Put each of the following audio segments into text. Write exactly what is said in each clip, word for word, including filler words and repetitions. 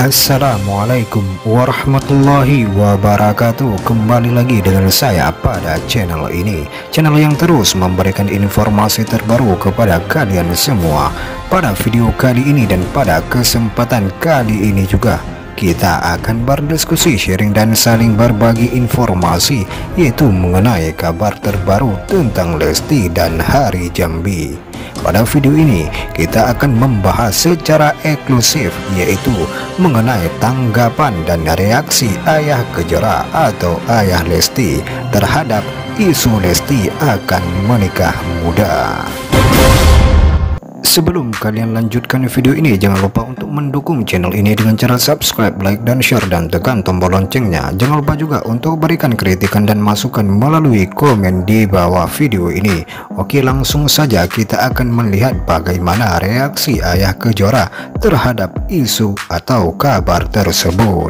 Assalamualaikum warahmatullahi wabarakatuh. Kembali lagi dengan saya pada channel ini, channel yang terus memberikan informasi terbaru kepada kalian semua. Pada video kali ini dan pada kesempatan kali ini juga kita akan berdiskusi, sharing dan saling berbagi informasi, yaitu mengenai kabar terbaru tentang Lesti dan Hari Jambi. Pada video ini kita akan membahas secara eksklusif, yaitu mengenai tanggapan dan reaksi ayah Kejora atau ayah Lesti terhadap isu Lesti akan menikah muda. Sebelum kalian lanjutkan video ini, jangan lupa untuk mendukung channel ini dengan cara subscribe, like, dan share, dan tekan tombol loncengnya. Jangan lupa juga untuk berikan kritikan dan masukan melalui komen di bawah video ini. Oke, langsung saja kita akan melihat bagaimana reaksi ayah Kejora terhadap isu atau kabar tersebut.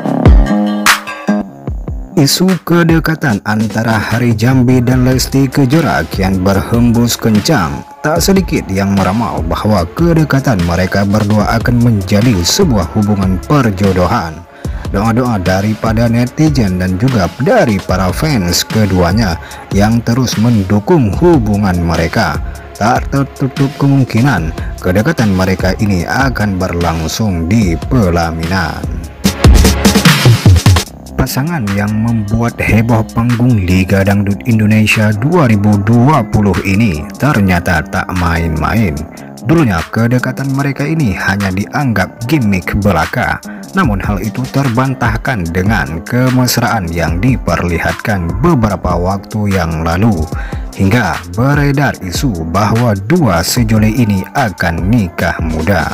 Isu kedekatan antara Hari Jambi dan Lesti Kejora kian berhembus kencang. Tak sedikit yang meramal bahwa kedekatan mereka berdua akan menjadi sebuah hubungan perjodohan. Doa-doa daripada netizen dan juga dari para fans keduanya yang terus mendukung hubungan mereka. Tak tertutup kemungkinan kedekatan mereka ini akan berlangsung di pelaminan. Pasangan yang membuat heboh panggung Liga Dangdut Indonesia dua ribu dua puluh ini ternyata tak main-main. Dulunya kedekatan mereka ini hanya dianggap gimmick belaka, namun hal itu terbantahkan dengan kemesraan yang diperlihatkan beberapa waktu yang lalu, hingga beredar isu bahwa dua sejoli ini akan nikah muda.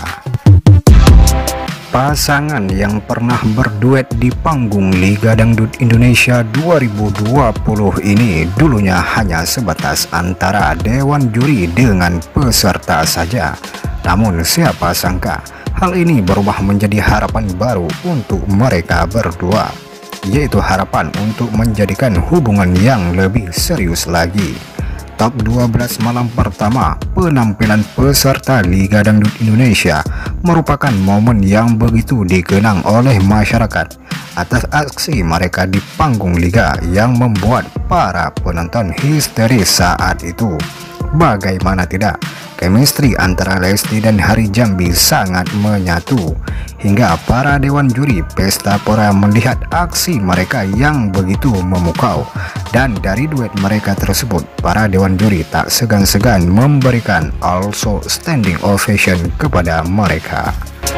Pasangan yang pernah berduet di panggung Liga Dangdut Indonesia dua ribu dua puluh ini dulunya hanya sebatas antara dewan juri dengan peserta saja. Namun siapa sangka hal ini berubah menjadi harapan baru untuk mereka berdua, yaitu harapan untuk menjadikan hubungan yang lebih serius lagi. Top dua belas malam pertama penampilan peserta Liga Dangdut Indonesia merupakan momen yang begitu dikenang oleh masyarakat atas aksi mereka di panggung Liga yang membuat para penonton histeris saat itu. Bagaimana tidak, chemistry antara Lesti dan Hari Jambi sangat menyatu, hingga para dewan juri Pesta Pora melihat aksi mereka yang begitu memukau. Dan dari duet mereka tersebut, para dewan juri tak segan-segan memberikan also standing ovation kepada mereka.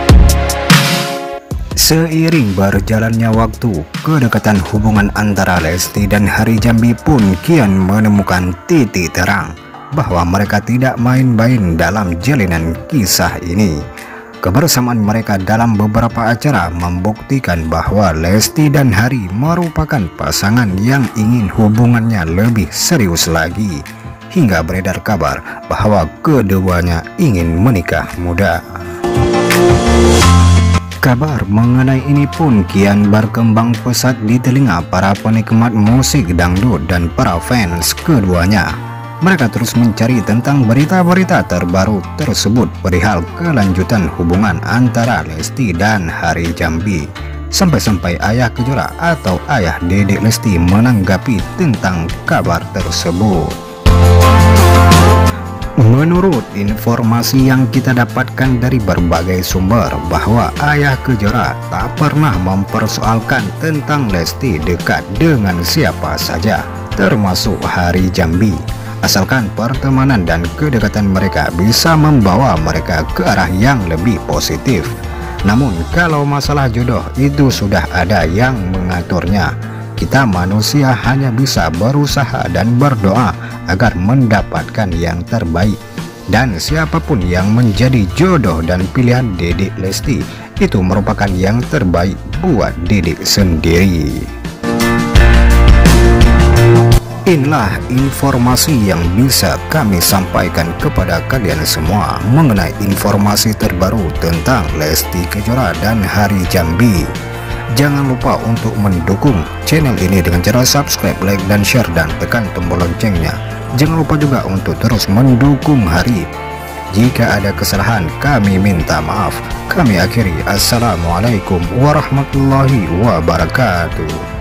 Seiring berjalannya waktu, kedekatan hubungan antara Lesti dan Hari Jambi pun kian menemukan titik terang bahwa mereka tidak main-main dalam jalinan kisah ini. Kebersamaan mereka dalam beberapa acara membuktikan bahwa Lesti dan Hari merupakan pasangan yang ingin hubungannya lebih serius lagi, hingga beredar kabar bahwa keduanya ingin menikah muda. Kabar mengenai ini pun kian berkembang pesat di telinga para penikmat musik dangdut dan para fans keduanya. Mereka terus mencari tentang berita-berita terbaru tersebut perihal kelanjutan hubungan antara Lesti dan Hari Jambi. Sampai-sampai ayah Kejora atau ayah Dedek Lesti menanggapi tentang kabar tersebut. Menurut informasi yang kita dapatkan dari berbagai sumber, bahwa ayah Kejora tak pernah mempersoalkan tentang Lesti dekat dengan siapa saja, termasuk Hari Jambi, asalkan pertemanan dan kedekatan mereka bisa membawa mereka ke arah yang lebih positif. Namun kalau masalah jodoh itu sudah ada yang mengaturnya. Kita manusia hanya bisa berusaha dan berdoa agar mendapatkan yang terbaik. Dan siapapun yang menjadi jodoh dan pilihan Dedek Lesti itu merupakan yang terbaik buat Dedek sendiri. Inilah informasi yang bisa kami sampaikan kepada kalian semua mengenai informasi terbaru tentang Lesti Kejora dan Hari Jambi. Jangan lupa untuk mendukung channel ini dengan cara subscribe, like, dan share, dan tekan tombol loncengnya. Jangan lupa juga untuk terus mendukung Hari Jika ada kesalahan, kami minta maaf. Kami akhiri, assalamualaikum warahmatullahi wabarakatuh.